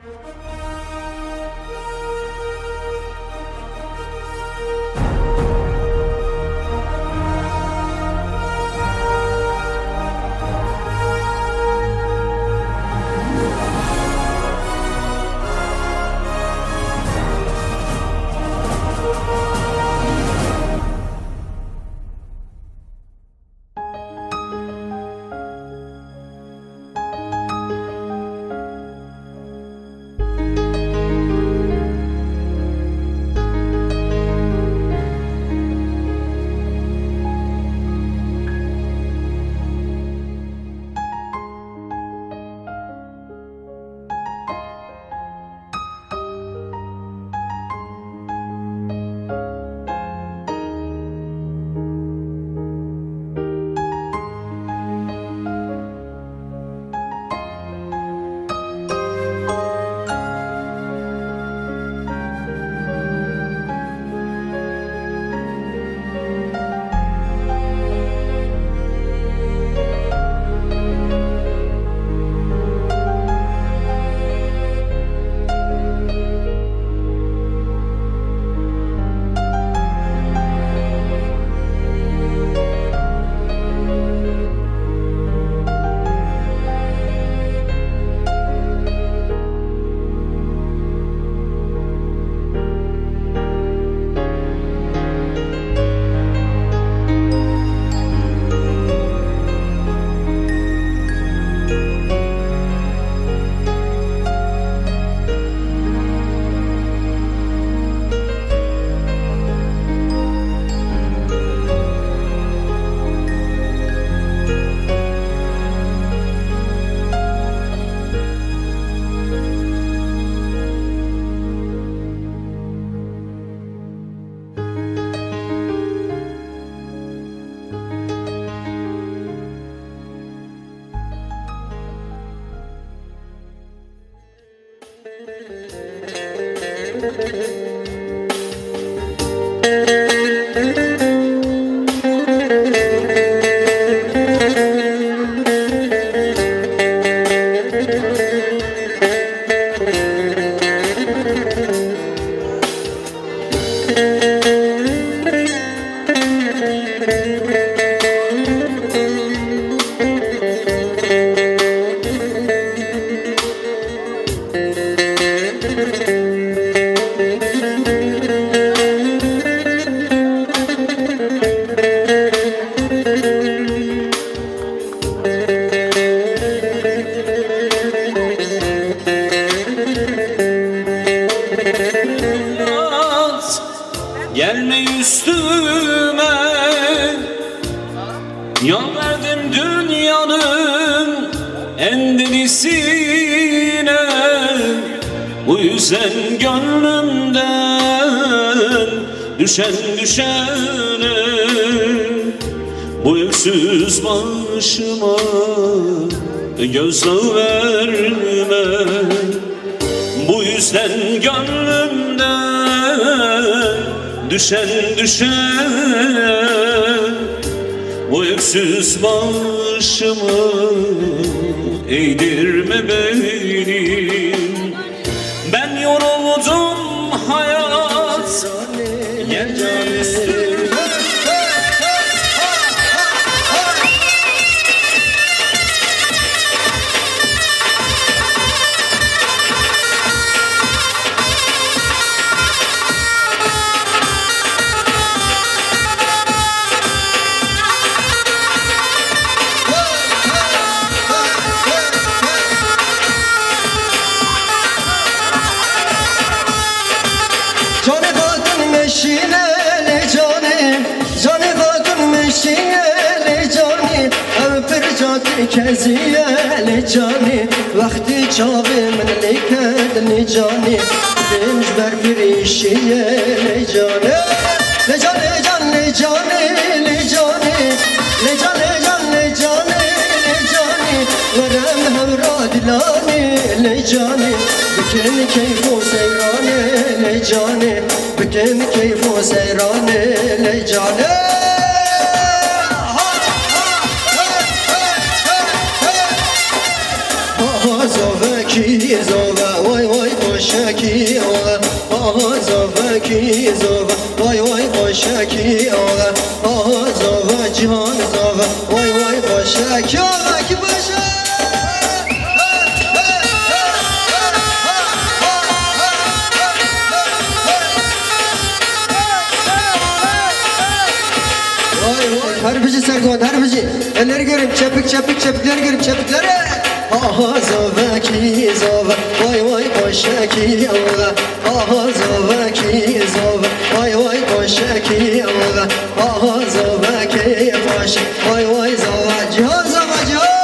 Gelme üstüme, yol verdim dünyanın en delisine. Bu yüzden gönlümden düşen düşene, bu öksüz başıma gözdağı verme. Bu yüzden gönlümden düşen düşene, bu öksüz başımı eğdirme benim. Ben yoruldum hayat yerden üstüne. كزيال جاني وقتي جاوي من لكدني جاني بمجبر بريشي لجاني لجاني جاني جاني لجاني لجاني جاني جاني لجاني ورم هوراد لاني لجاني بكن كيف سيراني لجاني بكن كيف سيراني لجاني Zova ki zova, vay vay. ağa Ağa zava cihan zava Vay vay başa ki ağa ki başa Harbici Sergoğan, harbici. Eller görüm, çepik çepik çepikler görüm, çepikleri. Aha zava ki zava, vay vay başa ki ağa. Aha zava ki zava, vay vay başa ki ağa. Aha zava ki başa, vay vay zava cihan zava cihan.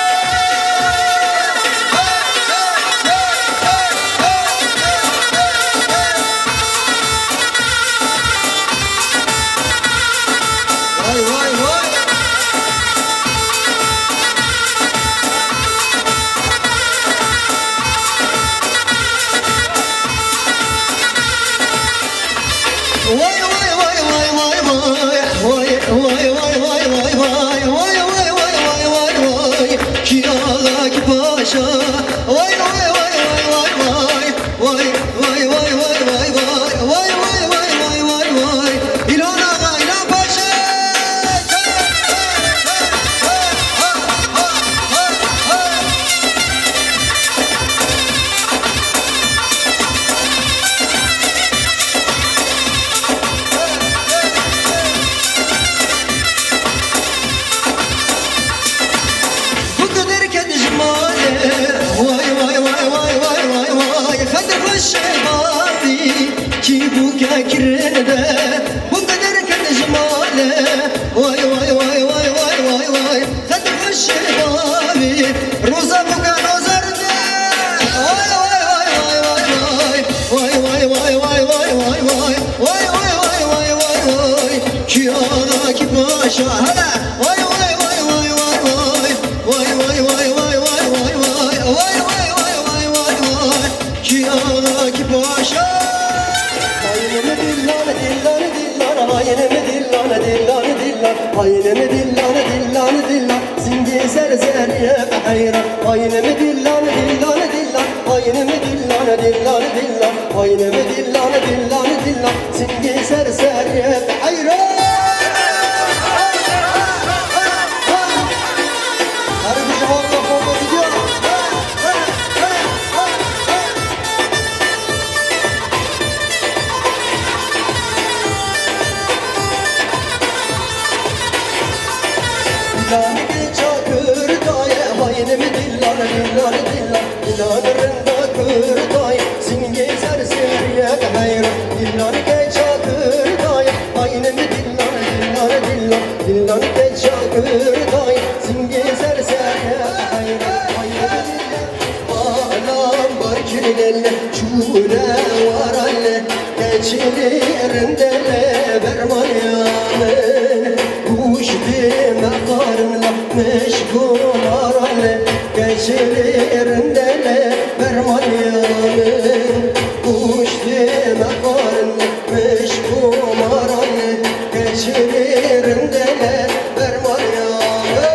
Ayneme dillane dillane dillan Zingi serzeriye hayran Ayneme dillane dillane dillan Ayneme dillane dillane dillan Ayneme dillane dillane dillan Zingi serzeriye hayran Harbici valla bomba gidiyor Dilane çakır daye Ayneme dillane dillane dillan Dilanırında kır daye Zingi serzeriye hayran Dilane çakır daye Ayneme dillane dillane dillan Dilane çakır daye Zingi serzeriye hayran Ayneme dillane Alam barkirlelle Çure varalle Geçili yerindele Berman yamen Kuş dime karnla Meşgul aralle Geçili yerindele Berman yamen Kuş dime karnla Meşgul aralle Geçili yerindele Berman yamen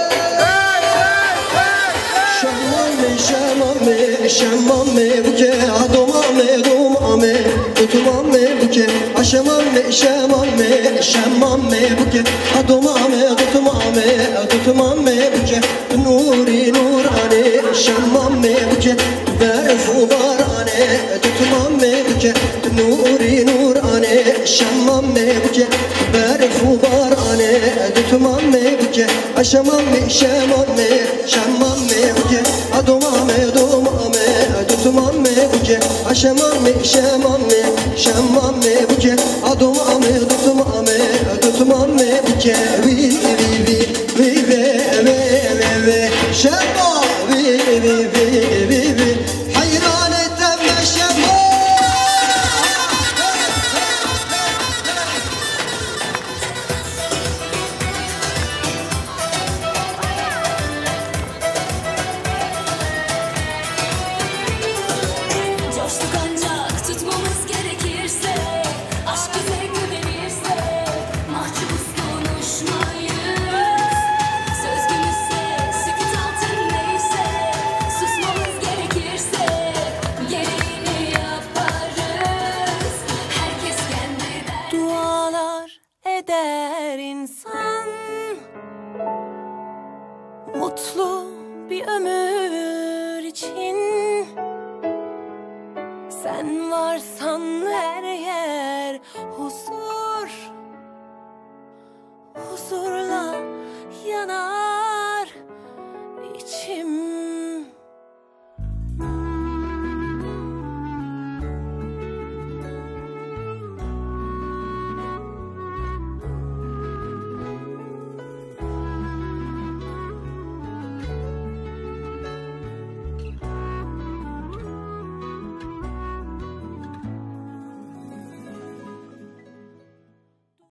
Şemmame buke adomame domame tutmame buke aşamame şemmame buke adomame tutmame buke nuri nurane şemmame buke berfu barane tutmame buke nuri nurane şemmame buke berfu barane tutmame buke aşamame şemmame buke adomame tutmame buke aşamame şemmame buke adomame tutmame buke vi şemma vi hayran etme şemma Coştuk ancak tutmamız gerekirse Aşk bize güvenir ömür için. Sen varsan her